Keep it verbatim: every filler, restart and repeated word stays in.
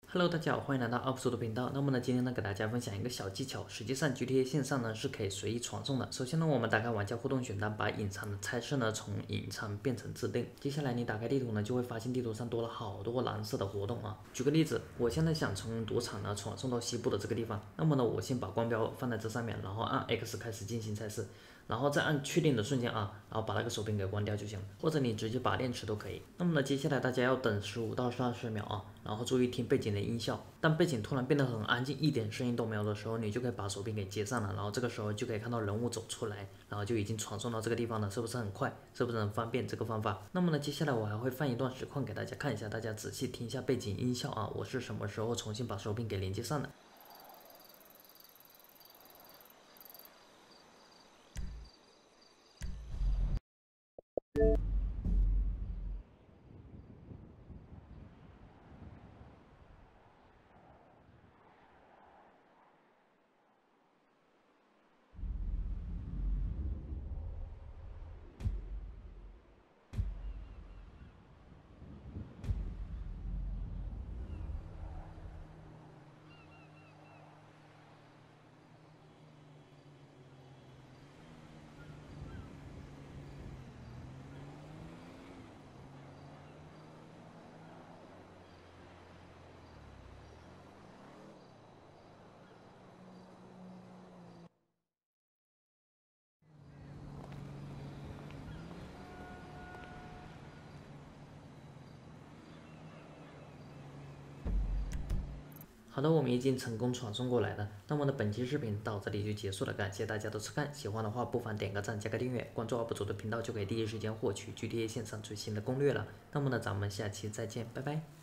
Hello，大家好，欢迎来到 U P 主的频道。那么呢，今天呢，给大家分享一个小技巧。实际上，G T A 线上呢是可以随意传送的。首先呢，我们打开玩家互动选单，把隐藏的差事呢从隐藏变成自定。接下来你打开地图呢，就会发现地图上多了好多蓝色的活动啊。举个例子，我现在想从赌场呢传送到西部的这个地方，那么呢，我先把光标放在这上面，然后按 X 开始进行测试。然后再按确定的瞬间啊，然后把那个手柄给关掉就行了，或者你直接拔电池都可以。那么呢，接下来大家要等十五到二十秒啊，然后注意听背景的音效。当背景突然变得很安静，一点声音都没有的时候，你就可以把手柄给接上了，然后这个时候就可以看到人物走出来，然后就已经传送到这个地方了，是不是很快？是不是很方便这个方法？那么呢，接下来我还会放一段实况给大家看一下，大家仔细听一下背景音效啊，我是什么时候重新把手柄给连接上的。好的，我们已经成功传送过来了。那么呢，本期视频到这里就结束了，感谢大家的收看。喜欢的话，不妨点个赞，加个订阅，关注 U P 主的频道，就可以第一时间获取 G T A 线上最新的攻略了。那么呢，咱们下期再见，拜拜。